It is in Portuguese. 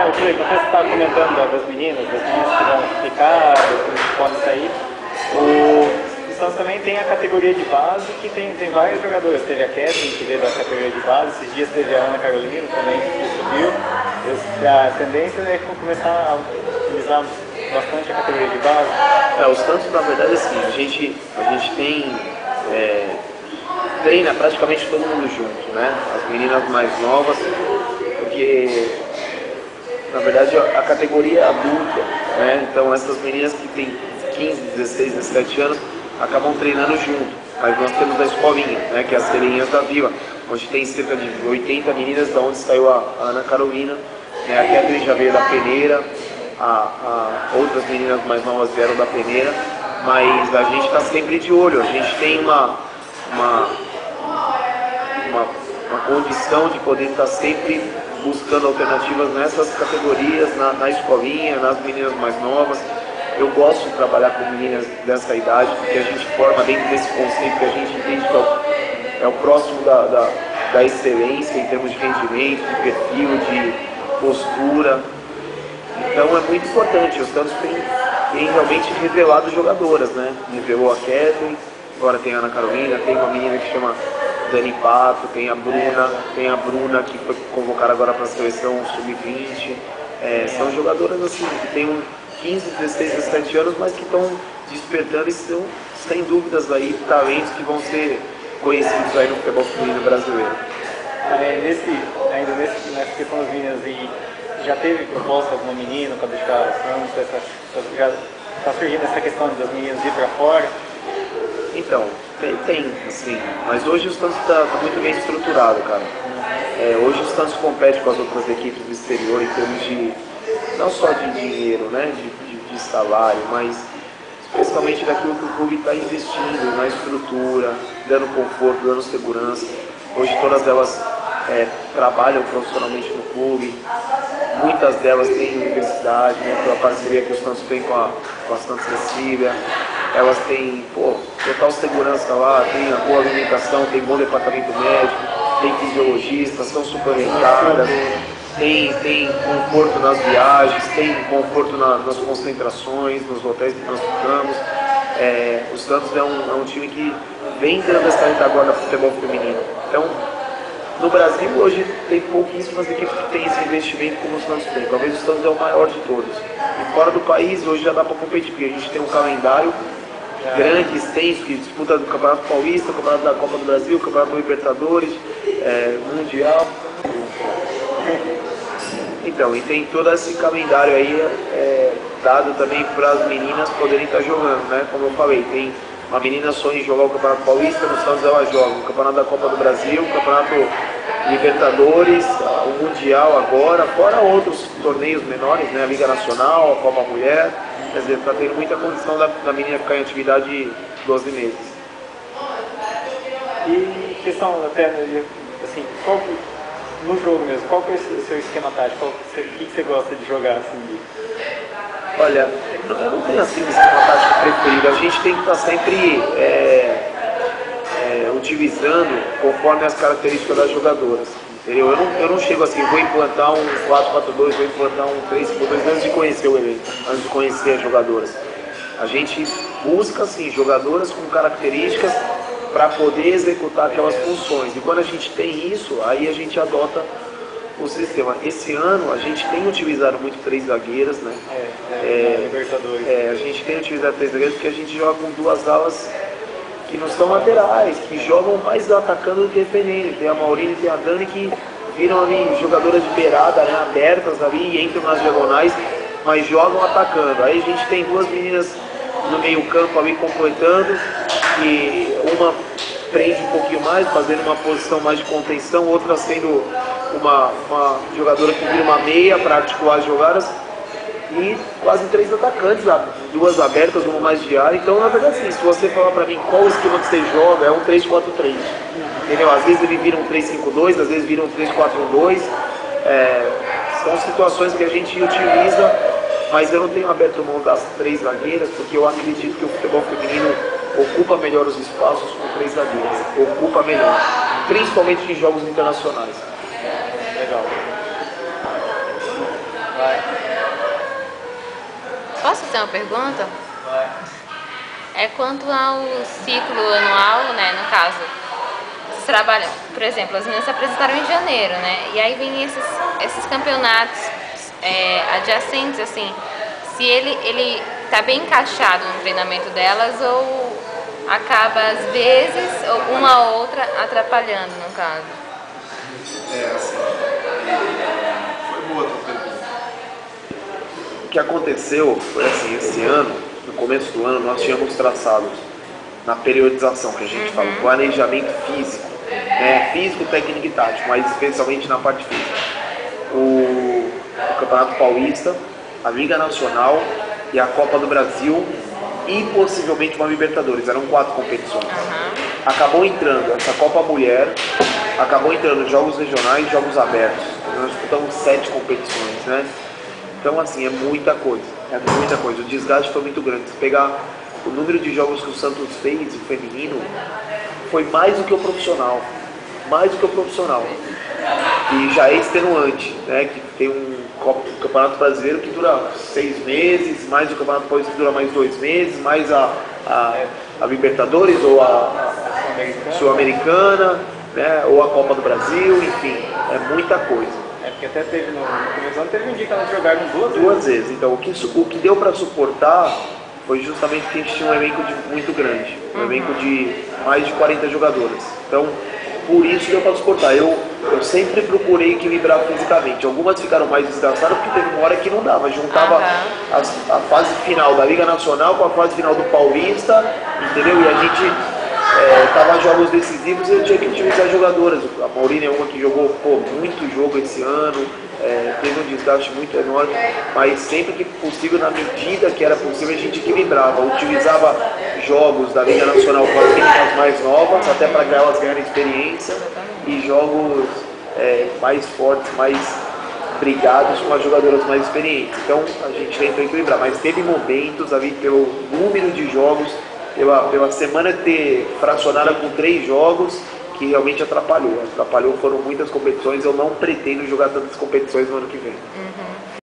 você estava comentando das meninas que vão ficar, que podem sair. O Santos também tem a categoria de base, que tem vários jogadores. Teve a Kathleen, que veio da categoria de base, esses dias teve a Ana Carolina também, que subiu. A tendência é começar a utilizar bastante a categoria de base. O Santos, na verdade, assim, a gente tem... treina praticamente todo mundo junto, né? As meninas mais novas, porque na verdade a categoria é adulta, né? Então essas meninas que têm 15, 16, 17 anos acabam treinando junto. Mas nós temos a escolinha, né? Que é as Sereiinhas da Vila, onde tem cerca de 80 meninas, da onde saiu a Ana Carolina, né? A Kathleen já veio da peneira, outras meninas mais novas vieram da peneira, mas a gente está sempre de olho, a gente tem uma condição de poder estar sempre buscando alternativas nessas categorias, na escolinha, nas meninas mais novas. Eu gosto de trabalhar com meninas dessa idade, porque a gente forma dentro desse conceito que a gente entende que é o próximo da excelência em termos de rendimento, de perfil, de postura. Então é muito importante, o Santos tem realmente revelado jogadoras, né? Revelou a Kathleen, agora tem a Ana Carolina, tem uma menina que chama Dani Pato, tem a Bruna que foi convocada agora para a seleção sub-20. São jogadoras assim, que têm 15, 16, 17 anos, mas que estão despertando e são, sem dúvidas, aí, talentos que vão ser conhecidos aí no futebol feminino brasileiro. Ainda nessa questão das meninas, já teve proposta alguma menina para deixar o Santos? Já está surgindo essa questão das meninas ir para fora? Então, tem, assim, mas hoje o Santos está muito bem estruturado, cara. Hoje o Santos compete com as outras equipes do exterior em termos de, não só de dinheiro, né, de salário, mas especialmente daquilo que o clube está investindo na estrutura, dando conforto, dando segurança. Hoje todas elas trabalham profissionalmente no clube, muitas delas têm universidade, né, pela parceria que o Santos tem com a Santa Cecília. Elas têm total segurança lá, tem a boa alimentação, tem bom departamento médico, tem fisiologistas, são suplementadas, tem conforto nas viagens, tem conforto nas concentrações, nos hotéis que nós ficamos. O Santos é um time que vem dando essa retaguarda para o futebol feminino. Então, no Brasil hoje tem pouquíssimas equipes que têm esse investimento como o Santos tem. Talvez o Santos é o maior de todos. E fora do país hoje já dá para competir, porque a gente tem um calendário grande, extenso, que disputa do Campeonato Paulista, o Campeonato da Copa do Brasil, o Campeonato do Libertadores, Mundial. Então, e tem todo esse calendário aí dado também para as meninas poderem estar jogando, né? Como eu falei, tem uma menina sonha em jogar o Campeonato Paulista, no Santos ela joga o Campeonato da Copa do Brasil, o Campeonato Libertadores, o Mundial agora, fora outros torneios menores, né? A Liga Nacional, a Copa Mulher. Quer dizer, está tendo muita condição da menina ficar em atividade 12 meses. E questão até, assim, no jogo mesmo, qual que é o seu esquema tático? O que você gosta de jogar assim? Olha, eu não tenho assim um esquema tático preferido. A gente tem que estar sempre utilizando conforme as características das jogadoras. Entendeu? Eu não chego assim, vou implantar um 4-4-2, vou implantar um 3-5-2 antes de conhecer o elenco, antes de conhecer as jogadoras. A gente busca assim, jogadoras com características para poder executar aquelas funções. E quando a gente tem isso, aí a gente adota o sistema. Esse ano a gente tem utilizado muito 3 zagueiras, né? Libertadores. A gente tem utilizado 3 zagueiras porque a gente joga com 2 alas que não são laterais, que jogam mais atacando do que defendendo. Tem a Maurine e tem a Dani que viram ali jogadoras de beirada, né, abertas ali e entram nas diagonais, mas jogam atacando. Aí a gente tem 2 meninas no meio campo ali completando, e uma prende um pouquinho mais, fazendo uma posição mais de contenção, outra sendo uma jogadora que vira uma meia para articular as jogadas, e quase 3 atacantes, 2 abertas, uma mais de área. Então, na verdade, assim, se você falar para mim qual o esquema que você joga, é um 3-4-3. Entendeu? Às vezes ele vira um 3-5-2, às vezes vira um 3-4-1-2. São situações que a gente utiliza, mas eu não tenho aberto mão das 3 zagueiras, porque eu acredito que o futebol feminino ocupa melhor os espaços com 3 zagueiras. Ocupa melhor, principalmente em jogos internacionais. Legal. fazer uma pergunta? É quanto ao ciclo anual, né, no caso, vocês trabalham, por exemplo, as meninas se apresentaram em janeiro, né, e aí vem esses campeonatos adjacentes, assim, se ele tá bem encaixado no treinamento delas ou acaba, às vezes, uma ou outra atrapalhando, no caso? Assim, foi boa a tua pergunta. O que aconteceu foi assim, esse ano, no começo do ano, nós tínhamos traçado na periodização, que a gente fala, planejamento físico, né? Físico, técnico e tático, mas especialmente na parte física. O Campeonato Paulista, a Liga Nacional e a Copa do Brasil e possivelmente uma Libertadores, eram 4 competições. Acabou entrando essa Copa Mulher, acabou entrando jogos regionais e jogos abertos. Nós disputamos 7 competições, né? Então, assim, é muita coisa. O desgaste foi muito grande. Se pegar o número de jogos que o Santos fez, o feminino, foi mais do que o profissional. E já é extenuante, né? Que tem um Campeonato Brasileiro que dura 6 meses, mais o Campeonato Paulista que dura mais 2 meses, mais a Libertadores ou a Sul-Americana, né? Ou a Copa do Brasil, enfim, é muita coisa. Porque até teve no começo do ano, teve um dia que elas jogaram duas vezes. Então, o que deu para suportar foi justamente que a gente tinha um elenco muito grande, um elenco de mais de 40 jogadoras. Então, por isso deu para suportar. Eu sempre procurei equilibrar fisicamente. Algumas ficaram mais desgastadas porque teve uma hora que não dava. Juntava a fase final da Liga Nacional com a fase final do Paulista, entendeu? E a gente tava jogos decisivos e eu tinha que utilizar jogadoras. A Maurina é uma que jogou muito jogo esse ano, teve um desgaste muito enorme, mas sempre que possível, na medida que era possível, a gente equilibrava, utilizava jogos da Liga Nacional com as meninas mais novas, até para elas ganharem experiência, e jogos mais fortes, mais brigados com as jogadoras mais experientes. Então a gente tentou equilibrar, mas teve momentos ali pelo número de jogos, pela semana ter fracionada com 3 jogos, que realmente atrapalhou. Foram muitas competições, eu não pretendo jogar tantas competições no ano que vem.